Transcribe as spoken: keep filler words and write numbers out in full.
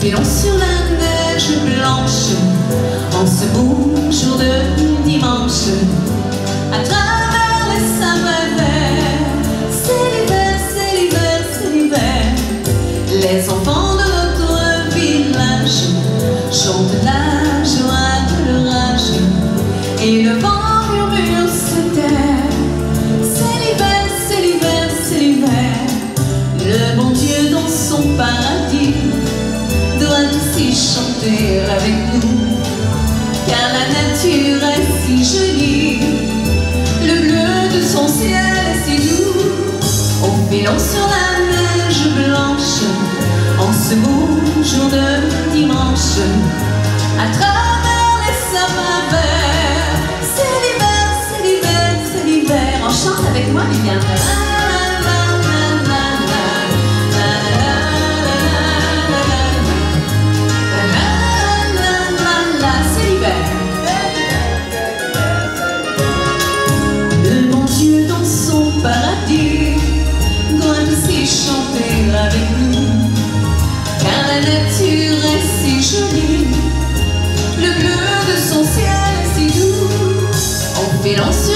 filons sur la neige blanche en ce beau jour de dimanche. À travers les sables verts, c'est l'hiver, c'est l'hiver, c'est l'hiver. Les enfants de notre village chantent la joie de l'orage et le vent murmure se taire. C'est l'hiver, c'est l'hiver, c'est l'hiver. Le bon Dieu dans son paradis doit aussi chanter avec nous, car la nature est si jolie, le bleu de son ciel est si doux. Au filant sur la neige blanche en ce beau jour de dimanche, à travers les sapins verts, c'est l'hiver, c'est l'hiver, c'est l'hiver. On chante avec moi les gars. Paradis doit aussi chanter avec nous, car la nature est si jolie, le bleu de son ciel est si doux. En filant sur